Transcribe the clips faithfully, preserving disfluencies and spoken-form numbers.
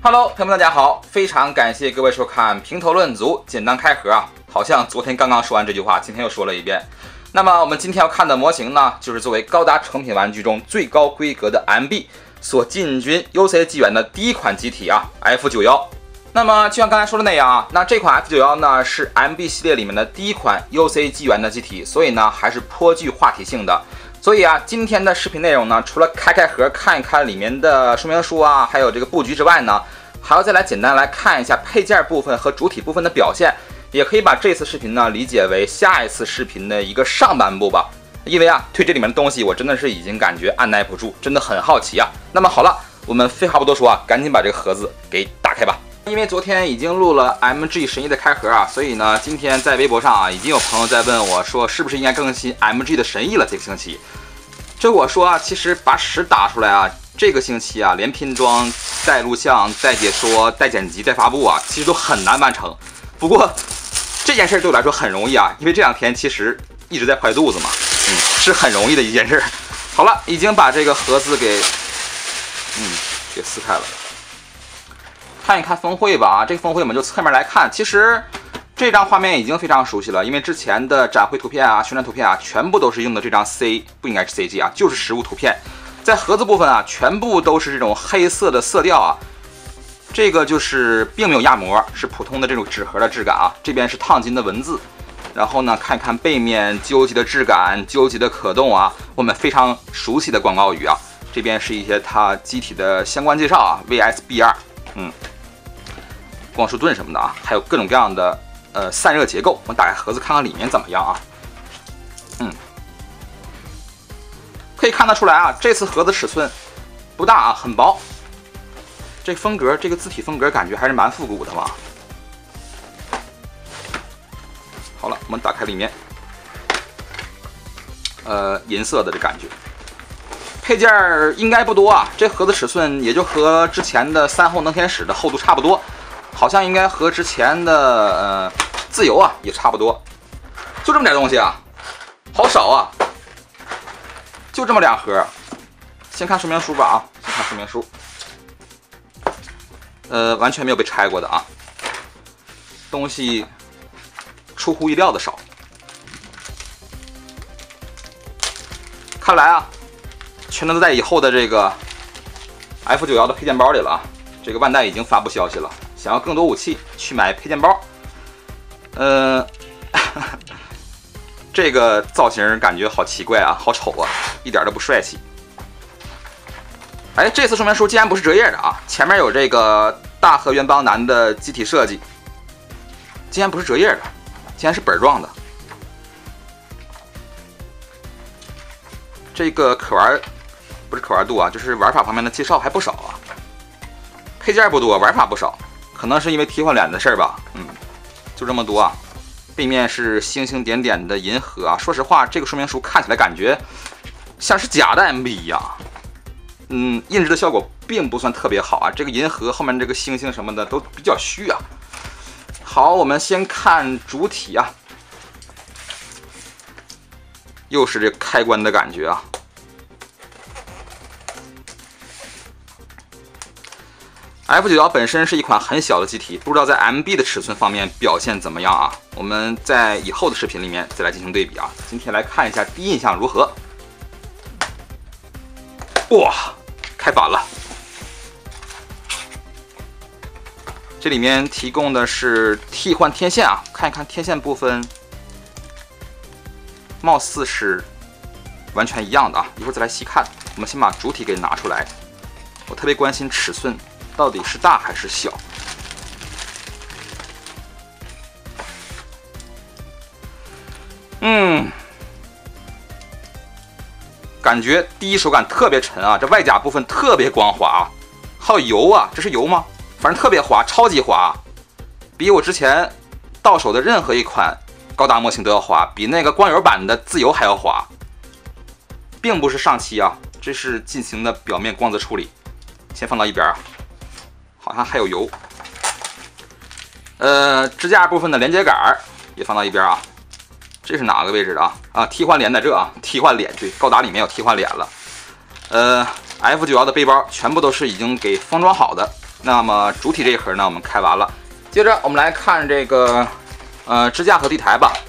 Hello， 朋友们，大家好！非常感谢各位收看评头论足，简单开盒啊！好像昨天刚刚说完这句话，今天又说了一遍。那么我们今天要看的模型呢，就是作为高达成品玩具中最高规格的 M B 所进军 U C 纪元的第一款机体啊 ，F 九十一。那么就像刚才说的那样啊，那这款 F 九十一呢是 M B 系列里面的第一款 U C 纪元的机体，所以呢还是颇具话题性的。所以啊，今天的视频内容呢，除了开开盒看一看里面的说明书啊，还有这个布局之外呢，还要再来简单来看一下配件部分和主体部分的表现，也可以把这次视频呢理解为下一次视频的一个上半部吧。因为啊，对这里面的东西我真的是已经感觉按耐不住，真的很好奇啊。那么好了，我们废话不多说啊，赶紧把这个盒子给打开吧。因为昨天已经录了 M G 神域的开盒啊，所以呢，今天在微博上啊，已经有朋友在问我说，是不是应该更新 M G 的神域了？这个星期，这我说啊，其实把屎打出来啊，这个星期啊，连拼装、带录像、带解说、带剪辑、带发布啊，其实都很难完成。不过这件事对我来说很容易啊，因为这两天其实一直在坏肚子嘛，嗯，是很容易的一件事。好了，已经把这个盒子给，嗯，给撕开了。看一看峰会吧，这个峰会我们就侧面来看。其实这张画面已经非常熟悉了，因为之前的展会图片啊、宣传图片啊，全部都是用的这张 C， 不应该是 C G 啊，就是实物图片。在盒子部分啊，全部都是这种黑色的色调啊，这个就是并没有压膜，是普通的这种纸盒的质感啊。这边是烫金的文字，然后呢，看一看背面究极的质感、究极的可动啊，我们非常熟悉的广告语啊。这边是一些它机体的相关介绍啊 ，V S B 二，嗯。光束盾什么的啊，还有各种各样的呃散热结构。我们打开盒子看看里面怎么样啊？嗯，可以看得出来啊，这次盒子尺寸不大啊，很薄。这风格，这个字体风格感觉还是蛮复古的嘛。好了，我们打开里面，呃，银色的这感觉。配件应该不多啊，这盒子尺寸也就和之前的三后能天使的厚度差不多。好像应该和之前的呃自由啊也差不多，就这么点东西啊，好少啊，就这么两盒。先看说明书吧啊，先看说明书，呃，完全没有被拆过的啊，东西出乎意料的少。看来啊，全都在以后的这个 F 九十一的配件包里了啊。这个万代已经发布消息了。想要更多武器，去买配件包。嗯、呃，这个造型感觉好奇怪啊，好丑啊，一点都不帅气。哎，这次说明书竟然不是折页的啊，前面有这个大和元邦男的机体设计，竟然不是折页的，竟然是本状的。这个可玩不是可玩度啊，就是玩法方面的介绍还不少啊。配件不多，玩法不少。可能是因为替换脸的事儿吧，嗯，就这么多啊。背面是星星点点的银河啊。说实话，这个说明书看起来感觉像是假的 M B 一样，嗯，印制的效果并不算特别好啊。这个银河后面这个星星什么的都比较虚啊。好，我们先看主体啊，又是这开关的感觉啊。F 九十一本身是一款很小的机体，不知道在 M B 的尺寸方面表现怎么样啊？我们在以后的视频里面再来进行对比啊。今天来看一下第一印象如何。哇，开反了！这里面提供的是替换天线啊，看一看天线部分，貌似是完全一样的啊。一会儿再来细看。我们先把主体给拿出来，我特别关心尺寸。到底是大还是小？嗯，感觉第一手感特别沉啊，这外甲部分特别光滑啊，还有油啊，这是油吗？反正特别滑，超级滑，比我之前到手的任何一款高达模型都要滑，比那个光油版的自由还要滑，并不是上漆啊，这是进行的表面光泽处理，先放到一边啊。好像还有油，呃，支架部分的连接杆也放到一边啊。这是哪个位置的啊？啊，替换脸在这啊，替换脸，对，高达里面有替换脸了。呃 ，F 九十一的背包全部都是已经给封装好的， 那么主体这一盒呢，我们开完了。接着我们来看这个呃支架和地台吧。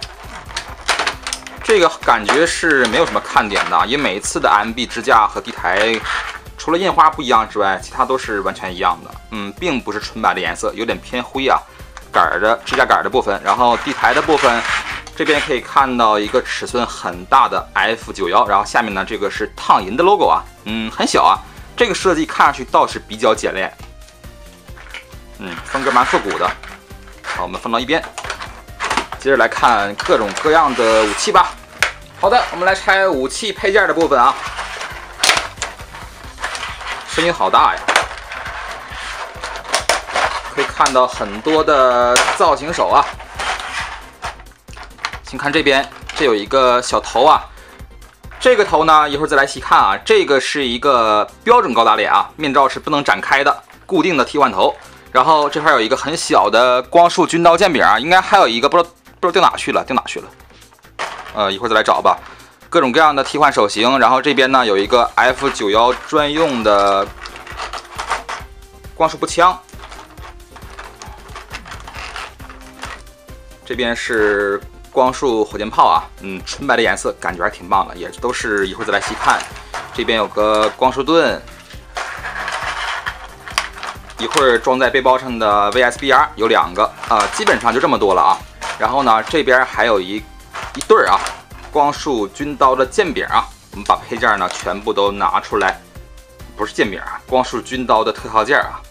这个感觉是没有什么看点的，因为每一次的 M B 支架和地台除了印花不一样之外，其他都是完全一样的。嗯，并不是纯白的颜色，有点偏灰啊。杆的支架杆的部分，然后地台的部分，这边可以看到一个尺寸很大的 F 九十， 然后下面呢这个是烫银的 logo 啊，嗯，很小啊。这个设计看上去倒是比较简练，嗯，风格蛮复古的。好，我们放到一边。接着来看各种各样的武器吧。好的，我们来拆武器配件的部分啊。声音好大呀！可以看到很多的造型手啊。请看这边，这有一个小头啊。这个头呢，一会儿再来细看啊。这个是一个标准高达脸啊，面罩是不能展开的，固定的替换头。然后这块有一个很小的光束军刀剑柄啊，应该还有一个不知道不知道掉哪去了，掉哪去了？呃，一会儿再来找吧。各种各样的替换手型，然后这边呢有一个 F 九十 专用的光束步枪，这边是光束火箭炮啊，嗯，纯白的颜色，感觉还挺棒的，也都是一会儿再来细看。这边有个光束盾。一会儿装在背包上的 V S B R 有两个啊、呃，基本上就这么多了啊。然后呢，这边还有一一对儿啊，光束军刀的剑柄啊。我们把配件呢全部都拿出来，不是剑柄啊，光束军刀的特效件啊。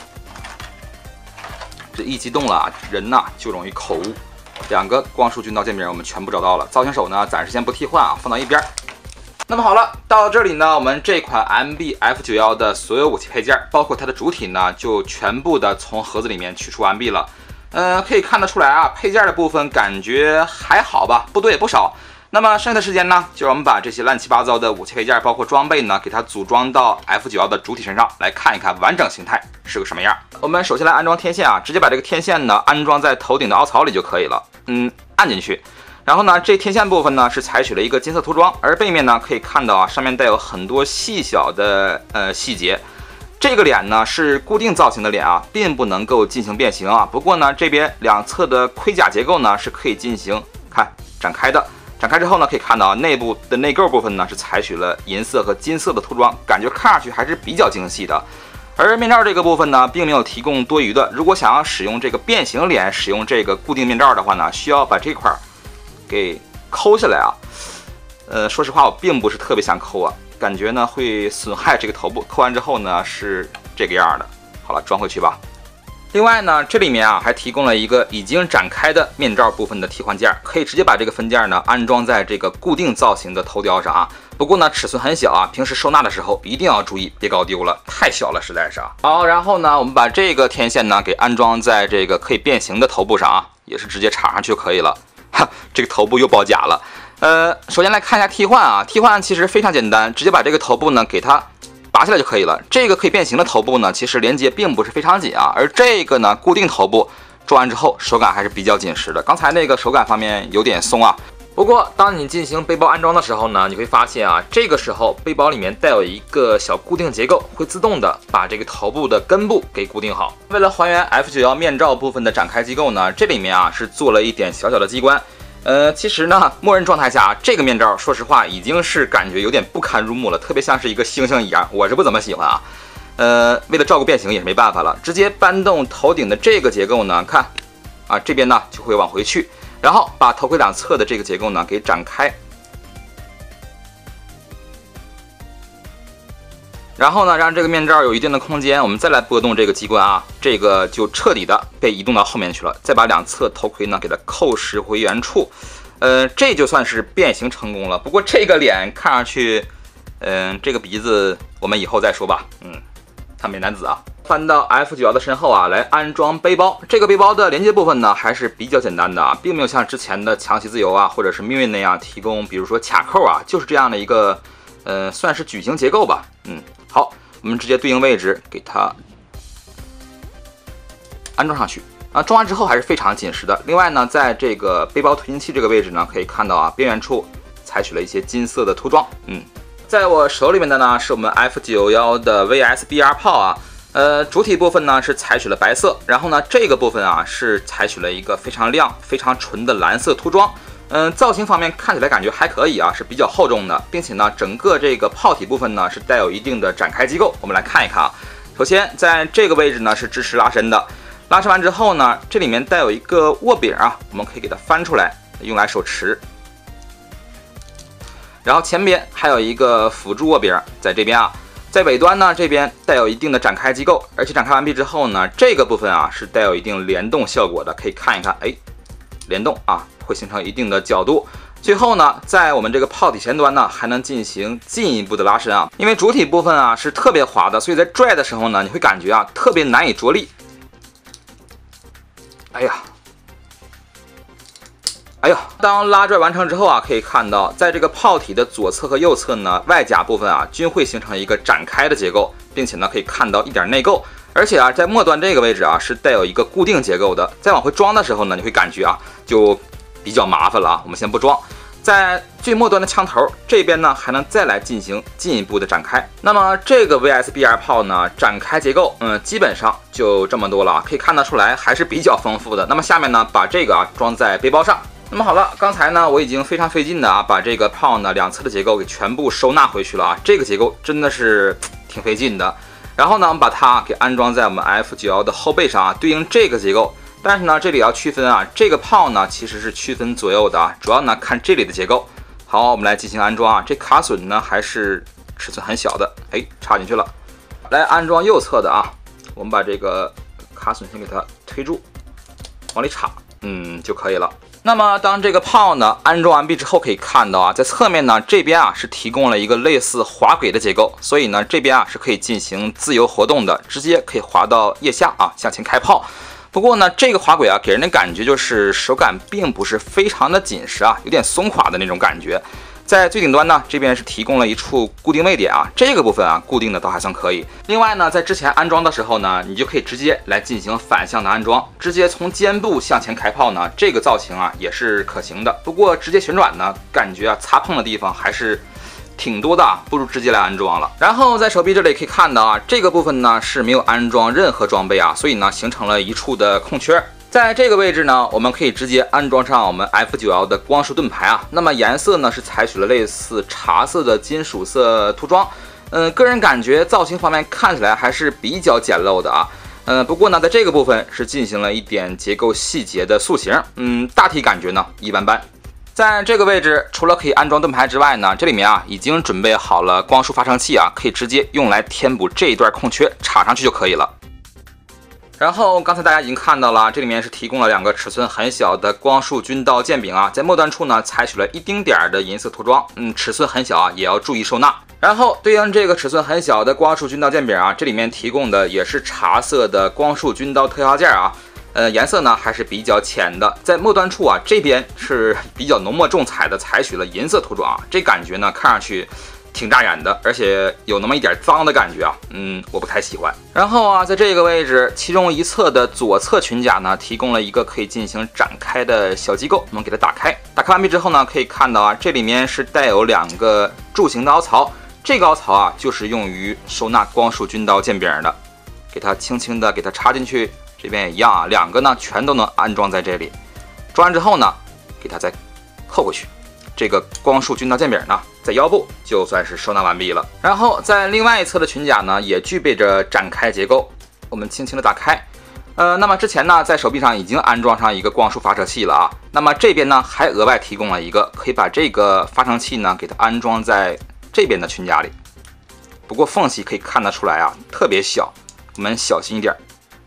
这一激动了啊，人呐就容易口误。两个光束军刀剑柄我们全部找到了，造型手呢暂时先不替换啊，放到一边。那么好了，到这里呢，我们这款 M B F 九十 的所有武器配件，包括它的主体呢，就全部的从盒子里面取出完毕了。呃，可以看得出来啊，配件的部分感觉还好吧，部队也不少。那么剩下的时间呢，就是我们把这些乱七八糟的武器配件，包括装备呢，给它组装到 F 九十 的主体身上，来看一看完整形态是个什么样。我们首先来安装天线啊，直接把这个天线呢安装在头顶的凹槽里就可以了。嗯，按进去。然后呢，这天线部分呢是采取了一个金色涂装，而背面呢可以看到啊，上面带有很多细小的呃细节。这个脸呢是固定造型的脸啊，并不能够进行变形啊。不过呢，这边两侧的盔甲结构呢是可以进行看展开的。展开之后呢，可以看到内部的内构部分呢是采取了银色和金色的涂装，感觉看上去还是比较精细的。而面罩这个部分呢，并没有提供多余的。如果想要使用这个变形脸，使用这个固定面罩的话呢，需要把这块给抠下来啊，呃，说实话，我并不是特别想抠啊，感觉呢会损害这个头部。抠完之后呢是这个样的。好了，装回去吧。另外呢，这里面啊还提供了一个已经展开的面罩部分的替换件，可以直接把这个分件呢安装在这个固定造型的头雕上啊。不过呢，尺寸很小啊，平时收纳的时候一定要注意，别搞丢了，太小了，实在是啊。好，然后呢，我们把这个天线呢给安装在这个可以变形的头部上啊，也是直接插上去就可以了。哈，这个头部又爆假了。呃，首先来看一下替换啊，替换其实非常简单，直接把这个头部呢给它拔下来就可以了。这个可以变形的头部呢，其实连接并不是非常紧啊，而这个呢固定头部装完之后手感还是比较紧实的。刚才那个手感方面有点松啊。不过当你进行背包安装的时候呢，你会发现啊，这个时候背包里面带有一个小固定结构，会自动的把这个头部的根部给固定好。为了还原 F 九十 面罩部分的展开机构呢，这里面啊是做了一点小小的机关。呃，其实呢，默认状态下这个面罩，说实话已经是感觉有点不堪入目了，特别像是一个星星一样，我是不怎么喜欢啊。呃，为了照顾变形也是没办法了，直接搬动头顶的这个结构呢，看啊，这边呢就会往回去。然后把头盔两侧的这个结构呢给展开，然后呢让这个面罩有一定的空间，我们再来拨动这个机关啊，这个就彻底的被移动到后面去了。再把两侧头盔呢给它扣实回原处，呃，这就算是变形成功了。不过这个脸看上去，嗯、呃，这个鼻子我们以后再说吧。嗯，他美男子啊。翻到 F 九十 的身后啊，来安装背包。这个背包的连接部分呢，还是比较简单的啊，并没有像之前的强袭自由啊，或者是命运那样提供，比如说卡扣啊，就是这样的一个，呃，算是矩形结构吧。嗯，好，我们直接对应位置给它安装上去啊。装完之后还是非常紧实的。另外呢，在这个背包推进器这个位置呢，可以看到啊，边缘处采取了一些金色的涂装。嗯，在我手里面的呢，是我们 F 九十 的 V S B R 炮啊。 呃，主体部分呢是采取了白色，然后呢这个部分啊是采取了一个非常亮、非常纯的蓝色涂装。嗯，造型方面看起来感觉还可以啊，是比较厚重的，并且呢整个这个炮体部分呢是带有一定的展开机构。我们来看一看啊，首先在这个位置呢是支持拉伸的，拉伸完之后呢，这里面带有一个握柄啊，我们可以给它翻出来，用来手持。然后前边还有一个辅助握柄，在这边啊。在尾端呢，这边带有一定的展开机构，而且展开完毕之后呢，这个部分啊是带有一定联动效果的，可以看一看，哎，联动啊，会形成一定的角度。最后呢，在我们这个炮体前端呢，还能进行进一步的拉伸啊，因为主体部分啊是特别滑的，所以在拽的时候呢，你会感觉啊特别难以着力。哎呀。哎呦，当拉拽完成之后啊，可以看到，在这个炮体的左侧和右侧呢，外甲部分啊，均会形成一个展开的结构，并且呢，可以看到一点内构。而且啊，在末端这个位置啊，是带有一个固定结构的。再往回装的时候呢，你会感觉啊，就比较麻烦了啊。我们先不装，在最末端的枪头这边呢，还能再来进行进一步的展开。那么这个 V S B R 炮呢，展开结构，嗯，基本上就这么多了啊，可以看得出来还是比较丰富的。那么下面呢，把这个啊装在背包上。那么好了，刚才呢我已经非常费劲的啊，把这个炮呢两侧的结构给全部收纳回去了啊，这个结构真的是挺费劲的。然后呢，我们把它给安装在我们 F 九十一 的后背上啊，对应这个结构。但是呢，这里要区分啊，这个炮呢其实是区分左右的啊，主要呢看这里的结构。好，我们来进行安装啊，这卡榫呢还是尺寸很小的，哎，插进去了。来安装右侧的啊，我们把这个卡榫先给它推住，往里插，嗯就可以了。那么当这个炮呢安装完毕之后，可以看到啊，在侧面呢这边啊是提供了一个类似滑轨的结构，所以呢这边啊是可以进行自由活动的，直接可以滑到腋下啊向前开炮。不过呢这个滑轨啊给人的感觉就是手感并不是非常的紧实啊，有点松垮的那种感觉。在最顶端呢，这边是提供了一处固定位点啊，这个部分啊固定的倒还算可以。另外呢，在之前安装的时候呢，你就可以直接来进行反向的安装，直接从肩部向前开炮呢，这个造型啊也是可行的。不过直接旋转呢，感觉啊擦碰的地方还是挺多的啊，不如直接来安装了。然后在手臂这里可以看到啊，这个部分呢是没有安装任何装备啊，所以呢形成了一处的空缺。在这个位置呢，我们可以直接安装上我们 F 九十一 的光束盾牌啊。那么颜色呢是采取了类似茶色的金属色涂装，嗯，个人感觉造型方面看起来还是比较简陋的啊。嗯，不过呢，在这个部分是进行了一点结构细节的塑形，嗯，大体感觉呢一般般。在这个位置，除了可以安装盾牌之外呢，这里面啊已经准备好了光束发生器啊，可以直接用来填补这一段空缺，插上去就可以了。然后刚才大家已经看到了，这里面是提供了两个尺寸很小的光束军刀剑柄啊，在末端处呢采取了一丁点儿的银色涂装，嗯，尺寸很小啊，也要注意收纳。然后对应这个尺寸很小的光束军刀剑柄啊，这里面提供的也是茶色的光束军刀特效件啊，呃，颜色呢还是比较浅的，在末端处啊这边是比较浓墨重彩的，采取了银色涂装啊，这感觉呢看上去挺扎眼的，而且有那么一点脏的感觉啊，嗯，我不太喜欢。然后啊，在这个位置，其中一侧的左侧裙甲呢，提供了一个可以进行展开的小机构，我们给它打开。打开完毕之后呢，可以看到啊，这里面是带有两个柱形的凹槽，这个凹槽啊，就是用于收纳光束军刀剑柄的。给它轻轻的给它插进去，这边也一样啊，两个呢全都能安装在这里。装完之后呢，给它再扣回去。这个光束军刀剑柄呢，在腰部就算是收纳完毕了。然后在另外一侧的裙甲呢，也具备着展开结构，我们轻轻的打开。呃，那么之前呢，在手臂上已经安装上一个光束发射器了啊。那么这边呢，还额外提供了一个，可以把这个发生器呢，给它安装在这边的裙甲里。不过缝隙可以看得出来啊，特别小，我们小心一点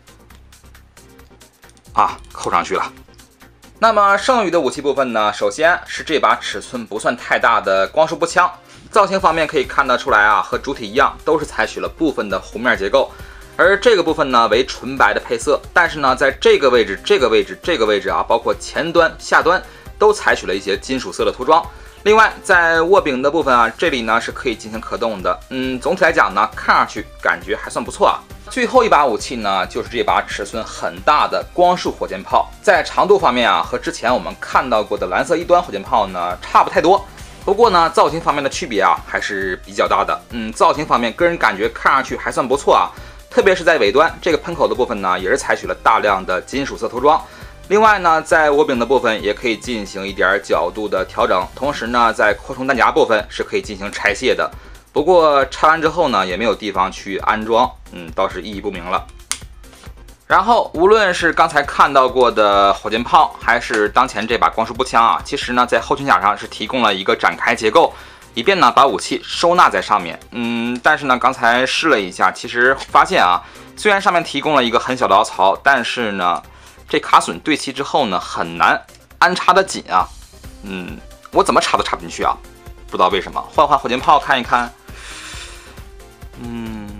啊，扣上去了。那么剩余的武器部分呢，首先是这把尺寸不算太大的光束步枪，造型方面可以看得出来啊，和主体一样，都是采取了部分的弧面结构，而这个部分呢为纯白的配色，但是呢，在这个位置、这个位置、这个位置啊，包括前端、下端都采取了一些金属色的涂装。另外，在握柄的部分啊，这里呢是可以进行可动的，嗯，总体来讲呢，看上去感觉还算不错啊。最后一把武器呢，就是这把尺寸很大的光束火箭炮，在长度方面啊，和之前我们看到过的蓝色一端火箭炮呢差不太多。不过呢，造型方面的区别啊还是比较大的。嗯，造型方面个人感觉看上去还算不错啊。 特别是在尾端这个喷口的部分呢，也是采取了大量的金属色涂装。另外呢，在握柄的部分也可以进行一点角度的调整，同时呢，在扩充弹夹部分是可以进行拆卸的。不过拆完之后呢，也没有地方去安装，嗯，倒是意义不明了。然后无论是刚才看到过的火箭炮，还是当前这把光束步枪啊，其实呢，在后裙甲上是提供了一个展开结构，以便呢把武器收纳在上面。嗯，但是呢，刚才试了一下，其实发现啊，虽然上面提供了一个很小的凹槽，但是呢，这卡榫对齐之后呢，很难安插的紧啊。嗯，我怎么插都插不进去啊，不知道为什么。换换火箭炮看一看。嗯，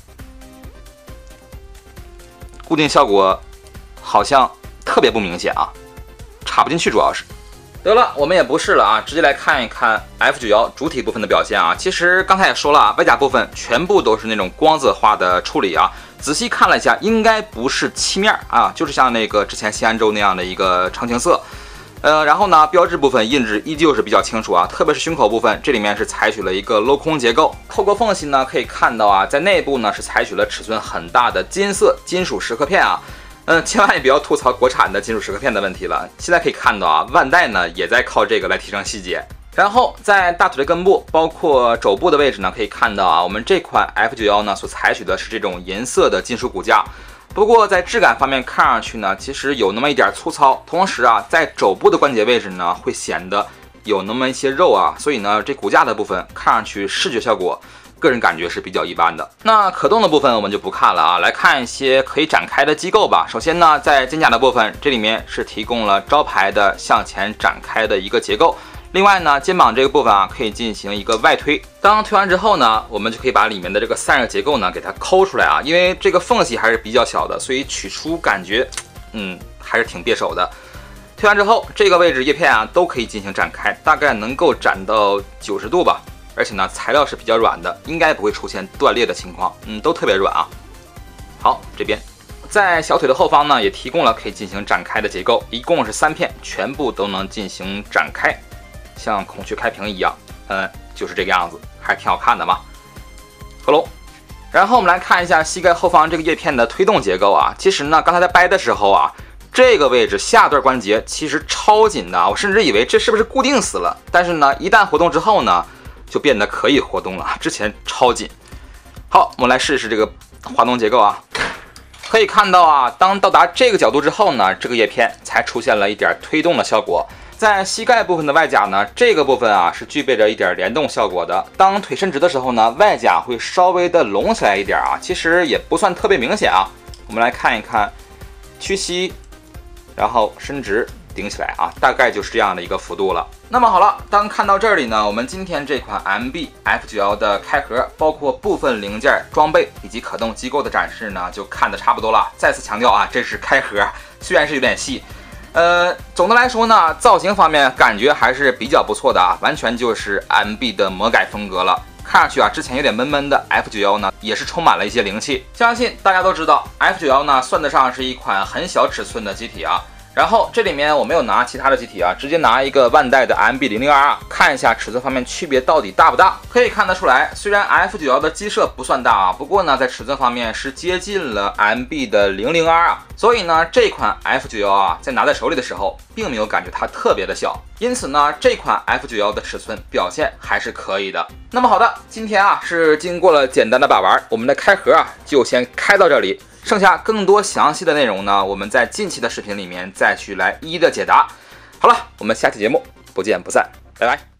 固定效果好像特别不明显啊，插不进去主要是。得了，我们也不试了啊，直接来看一看 F 九十 主体部分的表现啊。其实刚才也说了啊，外甲部分全部都是那种光泽化的处理啊。仔细看了一下，应该不是漆面啊，就是像那个之前西安州那样的一个澄清色。呃，然后呢，标志部分印制依旧是比较清楚啊，特别是胸口部分，这里面是采取了一个镂空结构。透过缝隙呢，可以看到啊，在内部呢是采取了尺寸很大的金色金属蚀刻片啊。嗯，千万也不要吐槽国产的金属蚀刻片的问题了。现在可以看到啊，万代呢也在靠这个来提升细节。然后在大腿的根部，包括肘部的位置呢，可以看到啊，我们这款 F 九十 呢所采取的是这种银色的金属骨架。不过在质感方面看上去呢，其实有那么一点粗糙，同时啊，在肘部的关节位置呢，会显得有那么一些肉啊，所以呢，这骨架的部分看上去视觉效果，个人感觉是比较一般的。那可动的部分我们就不看了啊，来看一些可以展开的机构吧。首先呢，在肩甲的部分，这里面是提供了招牌的向前展开的一个结构。另外呢，肩膀这个部分啊，可以进行一个外推。当推完之后呢，我们就可以把里面的这个散热结构呢给它抠出来啊。因为这个缝隙还是比较小的，所以取出感觉，嗯，还是挺别手的。推完之后，这个位置叶片啊都可以进行展开，大概能够展到九十度吧。而且呢，材料是比较软的，应该不会出现断裂的情况。嗯，都特别软啊。好，这边在小腿的后方呢，也提供了可以进行展开的结构，一共是三片，全部都能进行展开。像孔雀开屏一样，嗯，就是这个样子，还是挺好看的嘛。合拢。然后我们来看一下膝盖后方这个叶片的推动结构啊。其实呢，刚才在掰的时候啊，这个位置下段关节其实超紧的，我甚至以为这是不是固定死了。但是呢，一旦活动之后呢，就变得可以活动了，之前超紧。好，我们来试试这个滑动结构啊。可以看到啊，当到达这个角度之后呢，这个叶片才出现了一点推动的效果。在膝盖部分的外甲呢，这个部分啊是具备着一点联动效果的。当腿伸直的时候呢，外甲会稍微的隆起来一点啊，其实也不算特别明显啊。我们来看一看，屈膝，然后伸直，顶起来啊，大概就是这样的一个幅度了。那么好了，当看到这里呢，我们今天这款 M B F 九十 的开盒，包括部分零件、装备以及可动机构的展示呢，就看得差不多了。再次强调啊，这是开盒，虽然是有点细。呃，总的来说呢，造型方面感觉还是比较不错的啊，完全就是 M B 的魔改风格了。看上去啊，之前有点闷闷的 F 九十 呢，也是充满了一些灵气。相信大家都知道 ，F 九十 呢算得上是一款很小尺寸的机体啊。然后这里面我没有拿其他的机体啊，直接拿一个万代的 M B 零零二二，看一下尺寸方面区别到底大不大。可以看得出来，虽然 F 九十 的机设不算大啊，不过呢，在尺寸方面是接近了 M B 的零零二啊。所以呢，这款 F 九十 啊，在拿在手里的时候，并没有感觉它特别的小。因此呢，这款 F 九十 的尺寸表现还是可以的。那么好的，今天啊是经过了简单的把玩，我们的开盒啊就先开到这里。剩下更多详细的内容呢，我们在近期的视频里面再去来一一的解答。好了，我们下期节目不见不散，拜拜。